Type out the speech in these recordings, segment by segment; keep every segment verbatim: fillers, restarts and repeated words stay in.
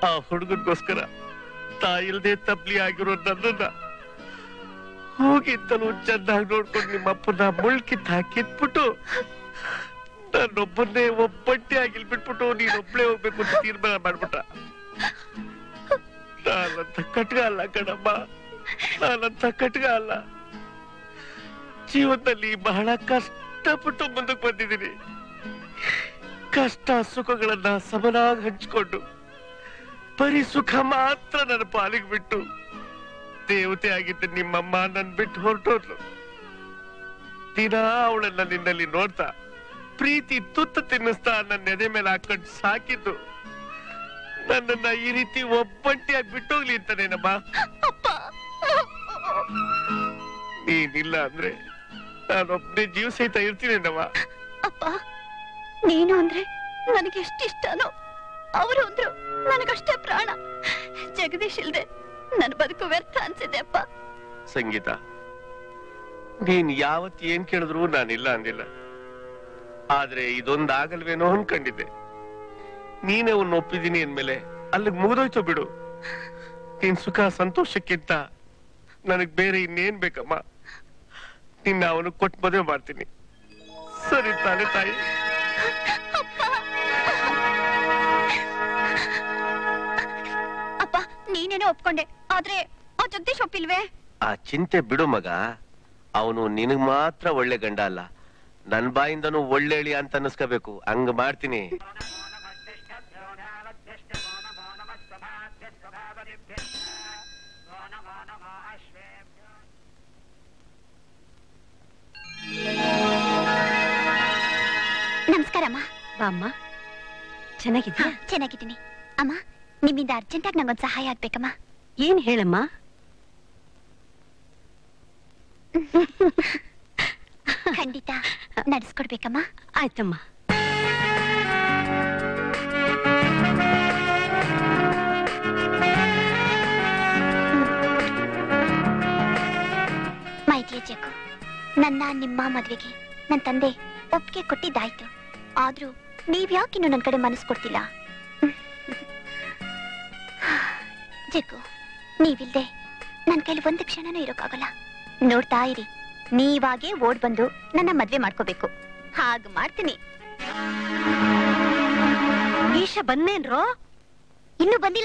ಆ ಹುಡುಗನ್ಗೋಸ್ಕರ ತಾಯಿಲ್ದೆ ತಬ್ಲಿ ಆಗಿರೋ ನನ್ನನ್ನ ಹೋಗಿತ್ತಲು ಚೆನ್ನಾಗಿ ನೋಡ್ಕೊಂಡು ನಿಮ್ಮಪ್ಪನ ಮುಳ್ಕಿತ್ ಹಾಕಿದ್ಬಿಟ್ಟು ನನ್ನೊಬ್ಬನ್ನೇ ಒಬ್ಬಟ್ಟೆ ಆಗಿಲ್ ಬಿಟ್ಬಿಟ್ಟು ನೀನೊಬ್ಳೆ ಹೋಗ್ಬೇಕು ಅಂತ ತೀರ್ಮಾನ ಮಾಡ್ಬಿಟ್ಟ. ನಾನಂತ ಕಟ್ಗ ಅಲ್ಲ ಕಣಮ್ಮ, ನಾನಂತ ಕಟ್ಗ ಅಲ್ಲ. ಜೀವನದಲ್ಲಿ ಬಹಳ ಕಷ್ಟಪಟ್ಟು ಮುಂದಕ್ಕೆ ಬಂದಿದ್ದೀನಿ. ಕಷ್ಟ ಸುಖಗಳನ್ನ ಸಮನಾಗಿ ಹಂಚಿಕೊಂಡು ಬರೀ ಸುಖ ಮಾತ್ರ ನನ್ನ ಪಾಲಿಗೆ ಬಿಟ್ಟು ದೇವತೆ ಆಗಿದ್ದ ನಿಮ್ಮಮ್ಮ ನನ್ ಬಿಟ್ಟು ಹೊರಟೋದ್ಲು. ದಿನ ಅವಳನ್ನ ನಿನ್ನಲ್ಲಿ ನೋಡ್ತಾ ಪ್ರೀತಿ ತುತ್ತ ತಿನ್ನಿಸ್ತಾ ನನ್ನ ಎದೆ ಮೇಲೆ ಹಾಕೊಂಡು ಸಾಕಿದ್ದು ನನ್ನನ್ನ ಈ ರೀತಿ ಒಬ್ಬಂಟಿಯಾಗಿ ಬಿಟ್ಟೋಗ್ಲಿ ಅಂತಾನೇನಮ್ಮ. ನೀನಿಲ್ಲ ಅಂದ್ರೆ ನಾನೊಬ್ಬನೇ ಜೀವ ಸಹಿತ ಇರ್ತೀನೇನಮ್ಮ. ಅಪ್ಪ, ನೀನು ಅಂದ್ರೆ ನನಗೆ ಎಷ್ಟಿಷ್ಟನೋ ಅವರು ಅಂದ್ರು ನನಗಷ್ಟೇ ಪ್ರಾಣ. ಜಗದೀಶ್ ಇಲ್ದೆ ನನ್ನ ಬದುಕು ವ್ಯರ್ಥ ಅನ್ಸಿದೆ ಅಪ್ಪ. ಸಂಗೀತ, ನೀನ್ ಯಾವತ್ ಏನ್ ಕೇಳಿದ್ರು ನಾನಿಲ್ಲ ಅಂದಿಲ್ಲ. ಆದ್ರೆ ಇದೊಂದಾಗಲ್ವೇನೋ ಅನ್ಕೊಂಡಿದ್ದೆ. ನೀನೇ ಅವನ್ನ ಒಪ್ಪಿದೀನಿ ಅಂದ್ಮೇಲೆ ಅಲ್ಲಿಗೆ ಮುಗಿದೋಯ್ತು ಬಿಡು. ನಿನ್ ಸುಖ ಸಂತೋಷಕ್ಕಿಂತ ನನಗ್ ಬೇರೆ ಇನ್ನೇನ್ ಬೇಕಮ್ಮ. ನಿನ್ನ ಅವನು ಕೊಟ್ಟು ಮದುವೆ ಮಾಡ್ತೀನಿ. ಸರಿ ತಾನೆ ತಾಯಿ? ಅಪ್ಪ, ನೀನೇನೋ ಒಪ್ಕೊಂಡೆ, ಆದ್ರೆ ಆ ಜಗದೀಶ್ ಒಪ್ಪಿಲ್ವೇ? ಆ ಚಿಂತೆ ಬಿಡು ಮಗ. ಅವನು ನಿನಗ್ ಮಾತ್ರ ಒಳ್ಳೆ ಗಂಡ ಅಲ್ಲ, ನನ್ ಬಾಯಿಂದನು ಒಳ್ಳೆಳಿ ಅಂತ ಅನ್ನಿಸ್ಕೋಬೇಕು. ಹಂಗ ಮಾಡ್ತೀನಿ. ನಮಸ್ಕಾರ ಅಮ್ಮ. ಬಾಮ್ಮ, ಚೆನ್ನಾಗಿದ್ಯಾ? ಚೆನ್ನಾಗಿದ್ದೀನಿ ಅಮ್ಮ. ನಿಮ್ಮಿಂದ ಅರ್ಜೆಂಟ್ ಆಗಿ ನಂಗೊಂದು ಸಹಾಯ ಆಗ್ಬೇಕಮ್ಮ. ಏನ್ ಹೇಳಮ್ಮ? ಖಂಡಿತ ನಡೆಸ್ಕೊಡ್ಬೇಕಮ್ಮ. ಆಯ್ತಮ್ಮ. ಮೈ ಡಿಯರ್ ಜಗ್ಗು, ನನ್ನ ನಿಮ್ಮ ಮದ್ವೆಗೆ ನನ್ನ ತಂದೆ ಒಪ್ಪಿಗೆ ಕೊಟ್ಟಿದ್ದಾಯ್ತು. ಆದ್ರೂ ನೀವ್ಯಾಕಿನ್ನು ನನ್ನ ಕಡೆ ಮನಸ್ಸು ಕೊಡ್ತಿಲ್ಲ? ಜಗ್ಗು, ನೀವಿಲ್ದೆ ನನ್ನ ಕೈಲಿ ಒಂದು ಕ್ಷಣನೂ ಇರೋಕ್ಕಾಗಲ್ಲ. ನೋಡ್ತಾ ಇರಿ, ನೀವಾಗೆ ಓಡ್ ಬಂದು ನನ್ನ ಮದ್ವೆ ಮಾಡ್ಕೋಬೇಕು. ಹಾಗ ಮಾಡ್ತೀನಿ. ಈಶ ಬಂದೇನ್ರೋ? ಇನ್ನೂ ಬಂದಿಲ್ಲ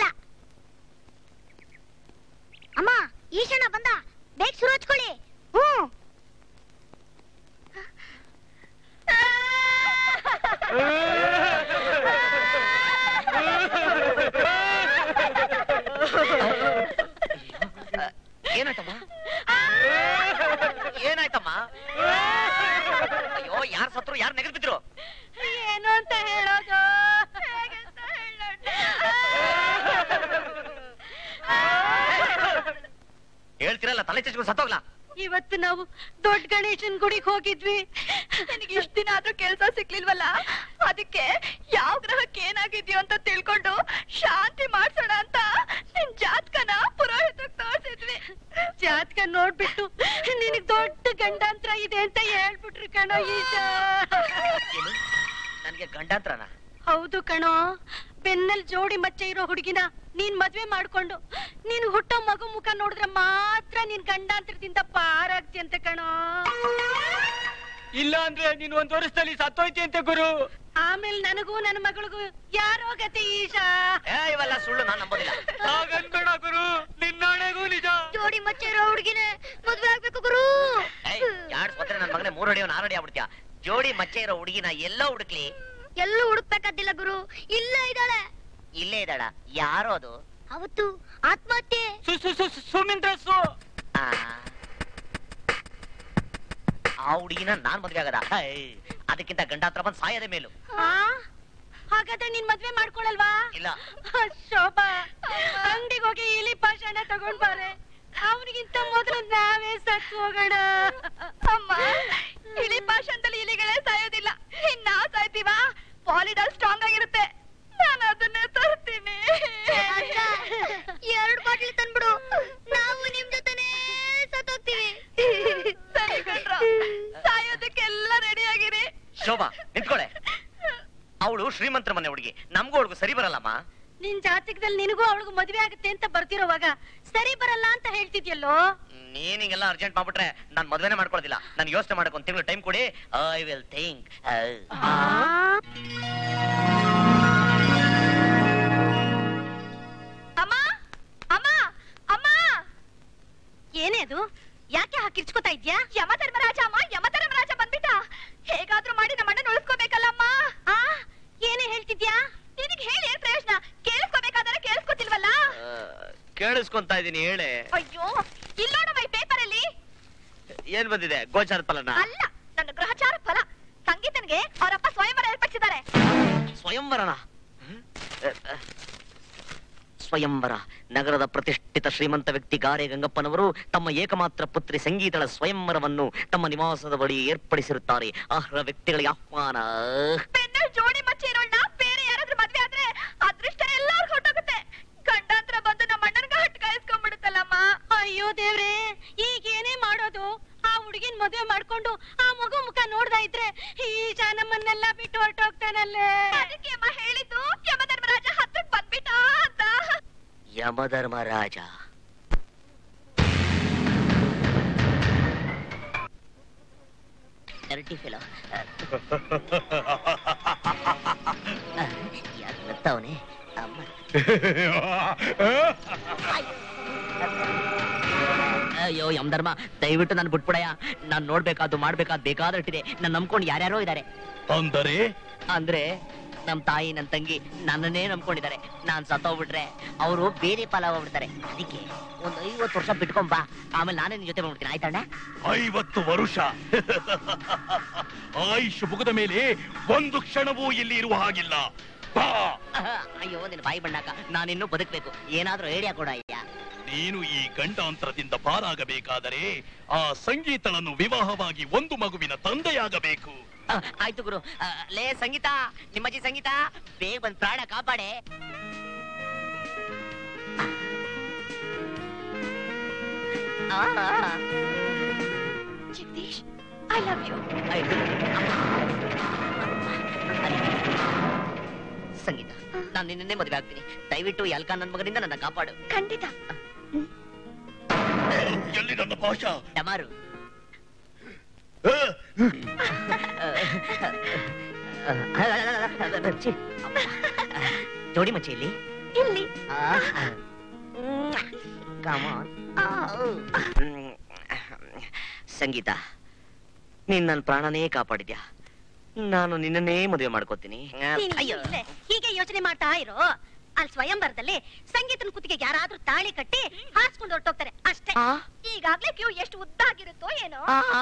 ಅಮ್ಮ. ಈಶಣ್ಣ ಬಂದ, ಬೇಗ ಶುರು ಹಚ್ಕೊಳ್ಳಿ. ಹ್ಮ್. ಏನಾಯ್ತಮ್ಮ? ಏನಾಯ್ತಮ್ಮ? ಅಯ್ಯೋ, ಯಾರು ಸತ್ರು, ಯಾರು ನೆಗದ್ ಬಿದ್ರು? ಏನು ಅಂತ ಹೇಳೋದು? ಹೇಳ್ತಿರಲ್ಲ, ತಲೆ ಚಚ್ಕೊಂಡು ಸತ್ತೋಗ್ಲಾ? ಇವತ್ತು ನಾವು ದೊಡ್ಡ ಗಣೇಶನ್ ಗುಡಿಗೆ ಹೋಗಿದ್ವಿ. ನನಗೆ ಇಷ್ಟ ದಿನ ಆದ್ರೂ ಕೆಲ್ಸ ಸಿಕ್ಲಿಲ್ವಲ್ಲ, ಅದಕ್ಕೆ ಯಾವ ಗ್ರಹಕ್ಕೆ ಏನಾಗಿದ್ಯೋ ಅಂತ ತಿಳ್ಕೊಂಡು ಶಾಂತಿ ಮಾಡ್ಸೋಣ ಅಂತ ನಿನ್ ಜಾತಕನ ಪುರೋಹಿತಕ್ಕೆ ತೋರಿಸಿದ್ವಿ. ಜಾತಕ ನೋಡ್ಬಿಟ್ಟು ನಿನಗ್ ದೊಡ್ಡ ಗಂಡಾಂತರ ಇದೆ ಅಂತ ಹೇಳ್ಬಿಟ್ರು ಕಣೋ ಈಶ. ನನ್ಗೆ ಗಂಡಾಂತರನ? ಹೌದು ಕಣೋ. ಬೆನ್ನಲ್ಲಿ ಜೋಡಿ ಮಚ್ಚೆ ಇರೋ ಹುಡುಗಿನ ನೀನ್ ಮದ್ವೆ ಮಾಡ್ಕೊಂಡು ನೀನ್ ಹುಟ್ಟೋ ಮಗು ಮುಖ ನೋಡಿದ್ರೆ ಮಾತ್ರ ನೀನ್ ಗಂಡಾಂತರದಿಂದ ಪಾರಾಗ್ತಿ ಅಂತ ಕಣೋ. ಇಲ್ಲ ಅಂದ್ರೆ ನೀನ್ ಒಂದ್ ವರ್ಷದಲ್ಲಿ ಸತ್ತೋಯ್ತಿ ಅಂತ ಗುರು. ಆಮೇಲೆ ನನಗೂ ನನ್ನ ಮಗಳಿಗೂ ಯಾರೋ ಗತಿ ಈಶಾ. ಇವೆಲ್ಲ ಸುಳ್ಳು, ನಾನ್ ನಂಬೋದಿಲ್ಲ. ಹಾಗನ್ಬೇಡ ಗುರು, ನಿನ್ನಾಣೆಗೂ ನಿಜ. ಜೋಡಿ ಮಚ್ಚೆ ಇರೋ ಹುಡುಗಿನ ಮದ್ವೆ ಆಗ್ಬೇಕು ಗುರು. ಯಾಡ್ ಸ್ವತ್ರ ನನ್ ಮಗನೇ ಮೂರಡಿ ನಾರಡಿ ಆಗ್ಬಿಡ್ತೀಯ. ಜೋಡಿ ಮಚ್ಚೆ ಇರೋ ಹುಡುಗಿನ ಎಲ್ಲೋ ಹುಡುಕ್ಲಿ? ಎಲ್ಲೂ ಹುಡುಕ್ಬೇಕಾದಿಲ್ಲ ಗುರು, ಇಲ್ಲ ಇದ್ದಾಳೆ. ಇಲ್ಲೇ ಇದ್ದಾಳ? ಯಾರೋ ಅದು? ಅವತ್ತು ಆತ್ಮಹತ್ಯೆ. ಸುಮಿಂದ್ರಸು. ಆ ಹುಡುಗಿನ ನಾನ್ ಮದ್ವೆ ಆಗದ? ಅದಕ್ಕಿಂತ ಗಂಡಾತ್ರ ಬಂದ್ ಸಾಯದ ಮೇಲು. ಹಾಗಾದ್ರೆ ನೀನ್ ಮದ್ವೆ ಮಾಡ್ಕೊಳಲ್ವಾ? ಇಲ್ಲ. ಶೋಭಾ, ಅಂಗಡಿಗೆ ಹೋಗಿ ಇಲಿ ಪಾಷಾಣ ತಗೊಂಡ್ ಬಾರೆ. ಅವನಿಗಿಂತ ಮೊದಲು ನಾವೇ ಸತ್ತು ಹೋಗೋಣ. ಅಮ್ಮ, ಇಲಿ ಪಾಷಾಣದಲ್ಲಿ ಇಲಿಗಳೇ ಸಾಯೋದಿಲ್ಲ, ಇನ್ ನಾವ್ ಸಾಯ್ತೀವ? ಪಾಲಿಡಾಲ್ ಸ್ಟ್ರಾಂಗ್ ಆಗಿರುತ್ತೆ, ನಾನು ಅದನ್ನೇ ತರ್ತೀನಿ. ಎರಡು ಬಾಟ್ಲಿ ತಂದ್ಬಿಡು, ನಾವು ನಿಮ್ ಜೊತೆನೇ ಸತ್ತೋಗ್ತೀವಿ. ಸರಿ ಕಣ್ರ, ಸಾಯೋದಕ್ಕೆಲ್ಲ ರೆಡಿ ಆಗಿರಿ. ಶೋಭಾ ನಿಂತ್ಕೊಳೆ. ಅವಳು ಶ್ರೀಮಂತರ ಮನೆ ಹುಡುಗಿ, ನಮ್ಗೂ ಅವಳಿಗೂ ಸರಿ ಬರಲ್ಲಮ್ಮ. ನಿನ್ ಜಾತಕದಲ್ಲಿ ನಿನಗೂ ಅವಳಿಗೂ ಮದ್ವೆ ಆಗುತ್ತೆ ಅಂತ ಬರ್ತಿರೋವಾಗ ಸರಿ ಬರಲ್ಲ ಅಂತ ಹೇಳ್ತಿದ್ಯಲ್ಲೋ. ನೀನ್ ಹಿಂಗೆಲ್ಲ ಅರ್ಜೆಂಟ್ ಮಾಡ್ಬಿಟ್ರೆ ನಾನ್ ಮದ್ವೆನೇ ಮಾಡ್ಕೊಳೋದಿಲ್ಲ. ನಾನು ಯೋಚನೆ ಮಾಡಕ್ ಒಂದ್ ತಿಂಗಳು ಟೈಮ್ ಕೊಡಿ. I will think. ಅಮ್ಮ ಅಮ್ಮ ಅಮ್ಮ, ಏನೇ ಅದು? ಯಾಕೆ ಹಾಕಿರ್ಚ್ಕೋತಾ ಇದ್ಯಾ? ಯಮ ಧರ್ಮರಾಜ ಅಮ್ಮ, ಯಮ ಧರ್ಮರಾಜ ಬಂದ್ಬಿಟ್ಟ. ಹೇಗಾದ್ರೂ ಮಾಡಿ ನಮ್ಮ ಅಣ್ಣನ ಉಳಿಸ್ಕೋಬೇಕಲ್ಲಮ್ಮ. ಆ ಏನೇ ಹೇಳ್ತಿದ್ಯಾ? ನಿನಗೆ ಹೇಳಿ ಏನ್ ಪ್ರಯೋಜನ? ಕೇಳಿಸ್ಕೋಬೇಕಾದ್ರೆ ಕೇಳಿಸ್ಕೋತಿಲ್ವಲ್ಲ. ಕೇಳಿಸ್ಕೊಂತಾ ಇದೀನಿ, ಹೇಳೆ. ಅಯ್ಯೋ, ಇಲ್ಲೋಡಮ್ಮ ಈ ಪೇಪರ್ ಅಲ್ಲಿ ಏನ್ ಬಂದಿದೆ? ಗೋಚಾರ ಫಲನ? ಅಲ್ಲ, ನನ್ನ ಗ್ರಹಚಾರ ಫಲ. ಸಂಗೀತನ್ಗೆ ಅವರಪ್ಪ ಸ್ವಯಂವರ ಏರ್ಪಡಿಸಿದ್ದಾರೆ. ಸ್ವಯಂವರನ? ಸ್ವಯಂವರ. ನಗರದ ಪ್ರತಿಷ್ಠಿತ ಶ್ರೀಮಂತ ವ್ಯಕ್ತಿ ಗಾರೆ ಗಂಗಪ್ಪನವರು ತಮ್ಮ ಏಕಮಾತ್ರ ಪುತ್ರಿ ಸಂಗೀತಳ ಸ್ವಯಂವರವನ್ನು ತಮ್ಮ ನಿವಾಸದ ಬಳಿ ಏರ್ಪಡಿಸಿರುತ್ತಾರೆ. ಅರ್ಹ ವ್ಯಕ್ತಿಗಳಿಗೆ ಆಹ್ವಾನ. ಬೆನ್ನಲ್ಲಿ ಜೋಡಿ ಮಚ್ಚೆ ಇರೋಳ್ನ ಬೇರೆ ಯಾರಾದ್ರೂ ಮದ್ವೆ ಆದ್ರೆ ಅದೃಷ್ಟ ಎಲ್ಲಾರ್ಗೂ ಹೊಟ್ಟೋಗುತ್ತೆ. ಗಂಡಾಂತರ ಬಂದು ನಮ್ಮ ಅಣ್ಣನ್ಗ ಹಟ್ಟು ಕಾಯಿಸ್ಕೊಂಡ್ಬಿಡುತ್ತಲ್ಲಮ್ಮ. ಅಯ್ಯೋ ದೇವ್ರೆ, ಈಗ ಏನೇ ಮಾಡೋದು? ಆ ಹುಡುಗಿನ ಮದುವೆ ಮಾಡ್ಕೊಂಡು ಆ ಮಗು ಮುಖ ನೋಡ್ದಾ ಇದ್ರೆ ಈ ನಮ್ಮನ್ನೆಲ್ಲ ಬಿಟ್ಟು ಹೊರಟೋಗ್ತಾನಲ್ಲೇ. ಅದಕ್ಕೆ ಅಮ್ಮ ಹೇಳಿದ್ದು ಯಮಧರ್ಮರಾಜ ಹತ್ತಕ್ ಬಂದ್ಬಿಟ್ಟ ಅಂತ. Yamadharmaraja dirty fellow. ಯಾಕೆ ಗೊತ್ತವನೇ ಅಮ್ಮ? ಅಯ್ಯೋ ಯಮಧರ್ಮ, ದಯವಿಟ್ಟು ನಾನು ಬಿಟ್ಬಿಡಯ್ಯ. ನಾನ್ ನೋಡ್ಬೇಕಾದ್ದು ಮಾಡ್ಬೇಕಾದ್ ಬೇಕಾದಷ್ಟಿದೆ. ನಾನು ನಂಬ್ಕೊಂಡು ಯಾರ್ಯಾರೋ ಇದ್ದಾರೆ. ಅಂದರೆ ಅಂದ್ರೆ ನಮ್ ತಾಯಿ ನನ್ ತಂಗಿ ನನ್ನನ್ನೇ ನಂಬ್ಕೊಂಡಿದ್ದಾರೆ. ನಾನ್ ಸತ್ತೋಗ್ಬಿಟ್ರೆ ಅವರು ಬೇರೆ ಪಾಲ ಹೋಗ್ಬಿಡ್ತಾರೆ. ಅದಕ್ಕೆ ಒಂದ್ ಐವತ್ತು ವರ್ಷ ಬಿಟ್ಕೊಂಡ್ ಬಾ, ಆಮೇಲೆ ನಾನೇ ನಿನ್ ಜೊತೆ ಮಾಡ್ಬಿಡ್ತೀನಿ. ಆಯ್ತಣ್ಣ? ಐವತ್ತು ವರುಷ ಆಯುಷ್ ಮುಗಿದ ಮೇಲೆ ಒಂದು ಕ್ಷಣವೂ ಇಲ್ಲಿ ಇರುವ ಹಾಗಿಲ್ಲ. ಬಾ. ಅಯ್ಯೋ ನಿನ್ ಬಾಯಿ ಬಣ್ಣಾಕ, ನಾನಿನ್ನೂ ಬದುಕ್ಬೇಕು. ಏನಾದ್ರೂ ಐಡಿಯಾ ಕೊಡ ಅಯ್ಯ. ನೀನು ಈ ಗಂಡಾಂತರದಿಂದ ಪಾರಾಗಬೇಕಾದರೆ ಆ ಸಂಗೀತಳನ್ನು ವಿವಾಹವಾಗಿ ಒಂದು ಮಗುವಿನ ತಂದೆಯಾಗಬೇಕು. ಆಯ್ತು ಗುರು. ಲೇ ಸಂಗೀತ, ನಿಮ್ಮಜ್ಜಿ ಸಂಗೀತ, ಬೇಗ ಬಂದ್ ಪ್ರಾಣ ಕಾಪಾಡೆ. Jagadish, I love you. Sangeetha, ನಾನು ನಿನ್ನೆ ಮದುವೆ ಆಗ್ತೀನಿ. ದಯವಿಟ್ಟು ಯಲ್ಕಾ ನನ್ ಮಗನಿಂದ ನನ್ನ ಕಾಪಾಡು. ಖಂಡಿತ. ಎಲ್ಲಿ ನನ್ನ ಭಾಷಾ? ಟಮಾರು. ಜೋಡಿ ಮಚ್ಚೆ ಇಲ್ಲಿ ಇಲ್ಲಿ. ಸಂಗೀತ, ನೀನ್ ನನ್ನ ಪ್ರಾಣನೇ ಕಾಪಾಡಿದ್ಯಾ. ನಾನು ನಿನ್ನನ್ನೇ ಮದುವೆ ಮಾಡ್ಕೋತೀನಿ. ಅಯ್ಯೋ, ಹೀಗೆ ಯೋಚನೆ ಮಾಡ್ತಾ ಇರೋ. ಅಲ್ಲಿ ಸ್ವಯಂವರದಲ್ಲಿ ಸಂಗೀತನ ಕುತ್ತಿಗೆ ಯಾರಾದ್ರೂ ತಾಳಿ ಕಟ್ಟಿ ಹಾರಿಸ್ಕೊಂಡು ಹೊರಟೋಗ್ತಾರೆ ಅಷ್ಟೇ. ಈಗಾಗ್ಲೇ ಕ್ಯೂ ಎಷ್ಟು ಉದ್ದ ಆಗಿರುತ್ತೋ ಏನೋ.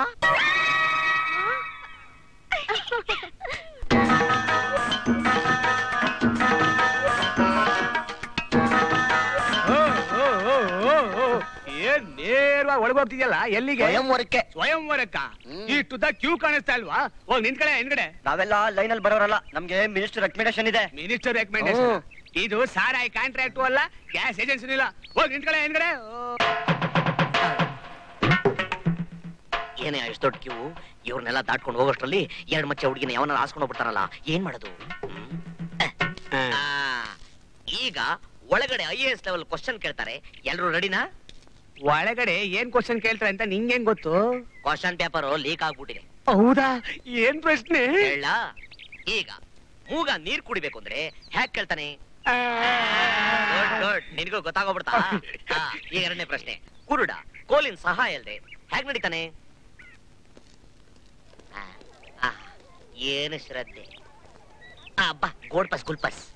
ಏನ್ ನೇರವಾಗಿ ಒಳಗೋಗ್ತಿದ್ಯಲ್ಲ? ಎಲ್ಲಿಗೆ? ಸ್ವಯಂವರಕ್ಕೆ. ಸ್ವಯಂವರಕ್ಕ? ಇಷ್ಟುದ್ದ ಕ್ಯೂ ಕಾಣಿಸ್ತಾ ಇಲ್ವಾ? ಹೋಗ್ ನಿಂತ್ಕಡೆ ಹಿಂದ್ಗಡೆ. ನಾವೆಲ್ಲ ಲೈನ್ ಅಲ್ಲಿ ಬರೋರಲ್ಲ, ನಮ್ಗೆ ಮಿನಿಸ್ಟರ್ ರೆಕಮೆಂಡೇಶನ್ ಇದೆ. Minister recommendation? ಇದು ಸಾರಾಯಿ ಕಾಂಟ್ರಾಕ್ಟ್ ಅಲ್ಲ, ಗ್ಯಾಸ್ ಏಜೆನ್ಸಿ ಇಲ್ಲ. ಹೋಗ್ ನಿಂತ್ಕಡೆ ಹಿಂದ್ಗಡೆ. ಏನೇ ಅಷ್ಟು ದೊಡ್ಡ ಕ್ಯೂ? ಇವ್ರನ್ನೆಲ್ಲ ದಾಟ್ಕೊಂಡು ಹೋಗೋಷ್ಟ್ರಲ್ಲಿ ಎರಡ್ ಮಚ್ಚೆ ಹುಡುಗಿನ ಯಾವನ್ನ ಹಾಸ್ಕೊಂಡು ಹೋಗ್ಬಿಡ್ತಾರಲ್ಲ, ಏನ್ ಮಾಡೋದು? ಈಗ ಒಳಗಡೆ I A S level question ಕೇಳ್ತಾರೆ. ಎಲ್ರು ರೆಡಿನಾ? ಒಳಗಡೆ ಏನ್ ಕ್ವಶನ್ ಕೇಳ್ತಾರೆ ಅಂತ ನಿಂಗೇನ್ ಗೊತ್ತು? ಕ್ವಶನ್ ಪೇಪರ್ ಲೀಕ್ ಆಗ್ಬಿಟ್ಟಿದೆ. ಹೌದಾ? ಏನ್ ಪ್ರಶ್ನೆ? ಹೇಳ. ಈಗ ಮೂಗ ನೀರ್ ಕುಡಿಬೇಕು ಅಂದ್ರೆ ಹ್ಯಾಕ್ ಕೇಳ್ತಾನೆ? ನಿನಗೂ ಗೊತ್ತಾಗೋಗ್ಬಿಡ್ತಾ? ಈಗ ಎರಡನೇ ಪ್ರಶ್ನೆ. ಕುರುಡ ಕೋಲಿನ ಸಹಾಯ ಅಲ್ದೆ ಹ್ಯಾಕ್ ನಡೀತಾನೆ? ಏನು ಶ್ರದ್ಧೆ. ಅಬ್ಬಾ, ಗೋಡ್ ಪಸ್ ಗುಲ್ ಪಸ್.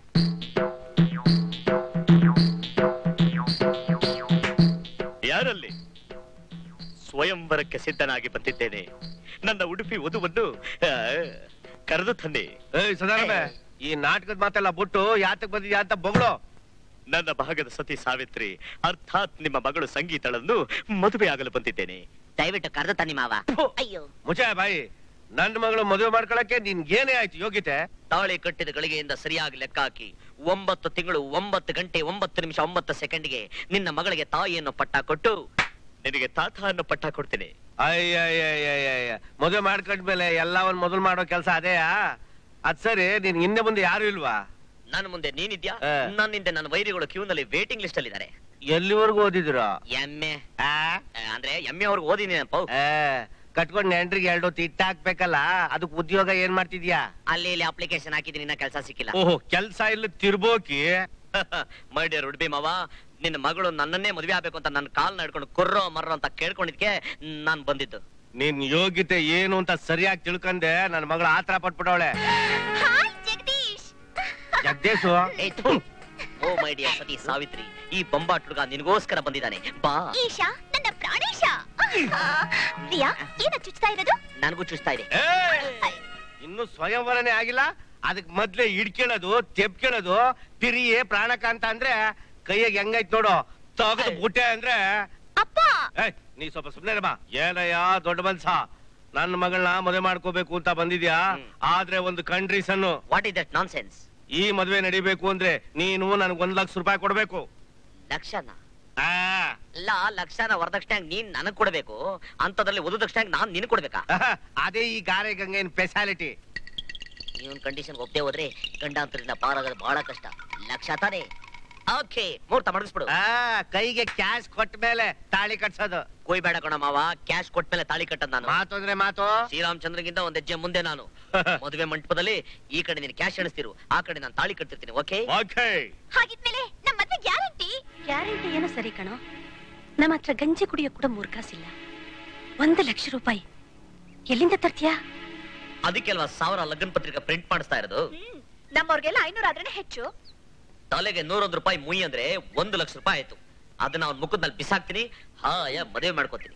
ಯಾರಲ್ಲಿ? ಸ್ವಯಂವರಕ್ಕೆ ಸಿದ್ಧನಾಗಿ ಬಂದಿದ್ದೇನೆ. ನನ್ನ ಉಡುಪಿ ವಧುವನ್ನು ಕರೆದು ತಂದೆ. ಈ ನಾಟಕದ ಮಾತೆಲ್ಲ ಬಿಟ್ಟು ಯಾತಕ್ ಬಂದಿದ್ಯಾ ಅಂತ ಬೊಗಳು. ನನ್ನ ಭಾಗದ ಸತಿ ಸಾವಿತ್ರಿ ಅರ್ಥಾತ್ ನಿಮ್ಮ ಮಗಳು ಸಂಗೀತಳನ್ನು ಮದುವೆ ಆಗಲು ಬಂದಿದ್ದೇನೆ. ದಯವಿಟ್ಟು ಕರೆದು ತನ್ನಿ ಮಾವ. ಅಯ್ಯೋ ಮುಚ್ಚ ಬಾಯಿ. ನನ್ನ ಮಗಳು ಮದುವೆ ಮಾಡ್ಕೊಳಕ್ಕೆ ನಿನ್ ಏನೇ ಆಯ್ತು ಯೋಗ್ಯತೆ? ತಾಳಿ ಕಟ್ಟಿದ ಗಳಿಗೆಯಿಂದ ಸರಿಯಾಗಿ ಲೆಕ್ಕ ಹಾಕಿ ಒಂಬತ್ತು ತಿಂಗಳು ಒಂಬತ್ತು ಗಂಟೆ ಒಂಬತ್ತು ನಿಮಿಷ ಒಂಬತ್ತು ಸೆಕೆಂಡ್ಗೆ ನಿನ್ನ ಮಗಳಿಗೆ ತಾಯಿಯನ್ನು ಪಟ್ಟ ಕೊಟ್ಟು ನಿನಗೆ ತಾತ ಅನ್ನೋ ಪಟ್ಟ ಕೊಡ್ತೀನಿ. ಅಯ್ಯ, ಮದುವೆ ಮಾಡ್ಕೊಂಡ್ಮೇಲೆ ಎಲ್ಲ ಒಂದ್ ಮೊದಲು ಮಾಡೋ ಕೆಲಸ ಅದೇಯಾ? ಅದ್ ಸರಿ, ನೀನ್ ಹಿಂದೆ ಮುಂದೆ ಯಾರು ಇಲ್ವಾ? ನನ್ನ ಮುಂದೆ ನೀನಿದ್ಯಾ, ಆ. ನನ್ನ ಹಿಂದೆ ನನ್ನ ವೈರಿಗಳು ಕ್ಯೂ ನಲ್ಲಿ ವೇಟಿಂಗ್ ಲಿಸ್ಟ್ ಅಲ್ಲಿ ಇದ್ದಾರೆ. ಎಲ್ಲಿವರೆಗೂ ಓದಿದಿರ? ಎಮ್ಮೆ ಆ? ಅಂದ್ರೆ ಎಮ್ಮೆ ಅವ್ರಿಗೆ ಓದಿನಿ ಪೌ. ಆ, ಕಟ್ಕೊಂಡ್ ನೆಂಟ್ರಿಗೆ ಎರಡು ತಿಟ್ಟ ಹಾಕ್ಬೇಕಲ್ಲ, ಅದಕ್ ಉದ್ಯೋಗ ಏನ್ ಮಾಡ್ತಿದ್ಯಾ? ಅಲ್ಲಿ ಇಲ್ಲಿ ಅಪ್ಲಿಕೇಶನ್ ಹಾಕಿದೀನಿ, ಇನ್ನ ಕೆಲಸ ಸಿಕ್ಕಿಲ್ಲ. ಓಹೋ, ಕೆಲ್ಸ ಇಲ್ಲ ತಿರ್ಬೋಕಿ. ಮೈ ಡಿಯರ್ ಉಡ್ಬಿ ಮಾವ, ನಿನ್ನ ಮಗಳು ನನ್ನನ್ನೇ ಮದುವೆ ಆಗ್ಬೇಕು ಅಂತ ನನ್ನ ಕಾಲ್ ನಡ್ಕೊಂಡು ಕುರ್ರೋ ಮರ್ರೋ ಅಂತ ಕೇಳ್ಕೊಂಡಿದ್ಕೆ ನಾನ್ ಬಂದಿದ್ದು. ನಿನ್ ಯೋಗ್ಯತೆ ಏನು ಅಂತ ಸರಿಯಾಗಿ ತಿಳ್ಕಂಡೆ ನನ್ ಮಗಳು ಆತರ ಪಟ್ಬಿಟ್ಟವಳೆ. ಹಾಯ್ ಜಗದೀಶ್. ಜಗದೀಶು, ಏ ಥು. ಓ ಮೈ ಡಿಯರ್ ಸತಿ ಸಾವಿತ್ರಿ, ಈ ಬೊಂಬಾಟ್ ಹುಡುಗ ನಿನಗೋಸ್ಕರ ಬಂದಿದ್ದಾನೆ, ಬಾ. ಈಶಾ ನನ್ನ ಪ್ರಾಣೇಶ. ಪ್ರಿಯಾ ಏನ ಚುಚ್ತಾ ಇರೋದು? ನನಗೂ ಚುಚ್ತಾ ಇದೆ. ಏಯ್! ಇನ್ನು ಸ್ವಯಂವರನೇ ಆಗಿಲ್ಲ, ಅದಕ್ ಮೊದ್ಲೇ ಹಿಡ್ಕೇಳೋದು ತೆಪ್ಕೇಳೋದು ಪಿರಿಯೇ ಪ್ರಾಣಕಾಂತ ಅಂದ್ರೆ ಕೈಯಾಗ ಹೆಂಗೈತ್ ನೋಡು, ತಗದು ಬುಟ್ಟೆ ಅಂದ್ರೆ. ಅಪ್ಪ ಏಯ್, ನೀ ಸ್ವಲ್ಪ ಸುಮ್ನೆ ಬಾ. ಏನಯ್ಯ ದೊಡ್ಡ ಮನ್ಸ, ನನ್ನ ಮಗಳನ್ನ ಮದುವೆ ಮಾಡ್ಕೋಬೇಕು ಅಂತ ಬಂದಿದ್ಯಾ, ಹ್ಮ್. ಆದ್ರೆ ಒಂದು condition. What is that nonsense? ಈ ಮದುವೆ ನಡಿಬೇಕು ಅಂದ್ರೆ ನೀನು ನನಗ್ ಒಂದ್ ಲಕ್ಷ ರೂಪಾಯಿ ಕೊಡ್ಬೇಕು. ಲಕ್ಷನ ಆ, ಅಲ್ಲ, ಲಕ್ಷನ ವರದಕ್ಷಿಣೆ ನೀನ್ ನನಗ್ ಕೊಡ್ಬೇಕು, ಅಂತದ್ರಲ್ಲಿ ವಧು ದಕ್ಷಿಣೆ ನಾನ್ ನಿನ್ ಕೊಡ್ಬೇಕಾ? ಆಹಾ, ಅದೇ ಈ ಗಾರೆ ಗಂಗೆನ್ ಸ್ಪೆಷಾಲಿಟಿ. ಇವನ್ ಕಂಡೀಷನ್ ಒಪ್ಪದೆ ಹೋದ್ರೆ ಗಂಡಾಂತರದಿಂದ ಪಾರಾಗೋದು ಬಹಳ ಕಷ್ಟ. ಲಕ್ಷ ತಾನೆ? ಓಕೆ, ಮುಹೂರ್ತ ಮಾಡಿಸ್ಬಿಡು. ಆ, ಕೈಗೆ ಕ್ಯಾಶ್ ಕೊಟ್ಟ ಮೇಲೆ ತಾಳಿ ಕಟ್ಸೋದು. ಕೊಯ್ ಬೇಡ ಕಣ ಮಾವ, ಕ್ಯಾಶ್ ಕೊಟ್ಮೇಲೆ ತಾಳಿ ಕಟ್ಟದ್ ನಾನು. ಮಾತು ಅಂದ್ರೆ ಮಾತು. ಶ್ರೀರಾಮಚಂದ್ರಗಿಂತ ಒಂದ್ ಹೆಜ್ಜೆ ಮುಂದೆ ನಾನು. ಮದುವೆ ಮಂಟಪದಲ್ಲಿ ಈ ಕಡೆ ನೀನು ಕ್ಯಾಶ್ ಎಣಿಸ್ತಿರು, ಆ ಕಡೆ ನಾನು ತಾಳಿ ಕಟ್ತಿರ್ತೀನಿ. ಓಕೆ? ಓಕೆ. ಹಾಗಿದ್ಮೇಲೆ ನಮ್ಮ ಮದ್ವೆ ಗ್ಯಾರಂಟಿ. ಗ್ಯಾರಂಟಿ ಏನೋ ಸರಿ ಕಣೋ, ನಮ್ಮ ಹತ್ರ ಗಂಜಿ ಕುಡಿಯೋ ಕೂಡ ಮೂರ್ ಕಾಸಿಲ್ಲ. ಒಂದು ಲಕ್ಷ ರೂಪಾಯಿ ಎಲ್ಲಿಂದ ತರ್ತೀಯಾ? ಅದಕ್ಕೆಲ್ವಾ ಸಾವಿರ ಲಗ್ನ ಪತ್ರಿಕೆ ಪ್ರಿಂಟ್ ಮಾಡಿಸ್ತಾ ಇರೋದು. ಹ್ಮ್ ನಮ್ಮವ್ರಿಗೆಲ್ಲ ಐನೂರ ಆದ್ರೇನೆ ಹೆಚ್ಚು. ತಲೆಗೆ ನೂರೊಂದು ರೂಪಾಯಿ ಮುಯಿ ಅಂದ್ರೆ ಒಂದು ಲಕ್ಷ ರೂಪಾಯಿ ಆಯ್ತು. ಅದನ್ನ ಅವ್ನ ಮುಖದ ಮೇಲೆ ಬಿಸಾಕ್ತೀನಿ, ಹಾಯ ಮದುವೆ ಮಾಡ್ಕೋತೀನಿ.